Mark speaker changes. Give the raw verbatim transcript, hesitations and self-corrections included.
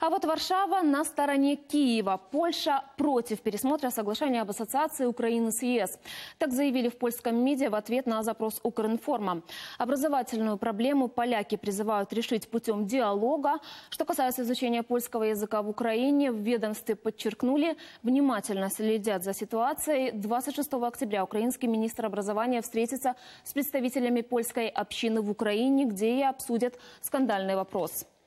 Speaker 1: А вот Варшава на стороне Киева. Польша против пересмотра соглашения об ассоциации Украины с ЕС. Так заявили в польском МИДе в ответ на запрос Укринформа. Образовательную проблему поляки призывают решить путем диалога. Что касается изучения польского языка в Украине, в ведомстве подчеркнули, внимательно следят за ситуацией. двадцать шестого октября украинский министр образования встретится с представителями польской общины в Украине, где и обсудят скандальный вопрос.